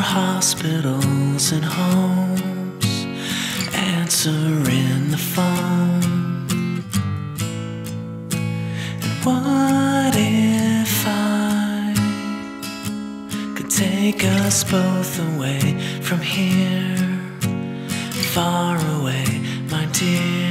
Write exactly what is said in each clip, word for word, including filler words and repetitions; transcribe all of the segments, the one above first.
hospitals and homes, answering the phone. And what if I could take us both away from here, far away, my dear?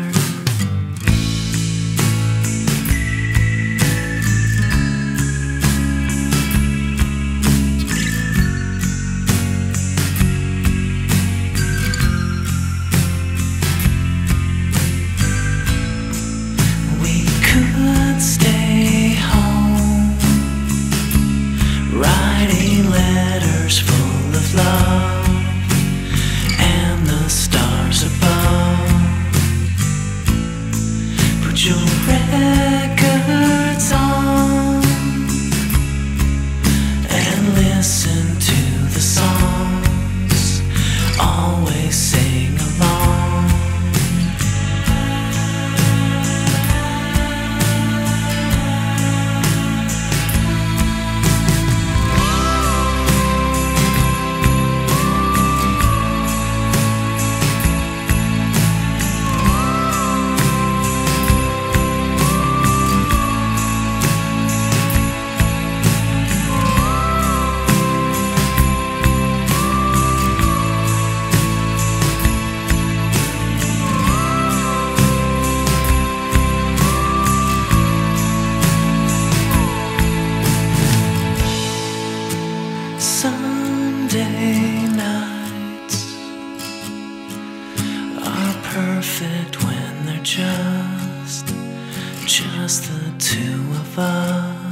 Stay home, writing letters full of love and the stars above. Put your records on and listen to the songs, always sing along. Sunday nights are perfect when they're just, just the two of us.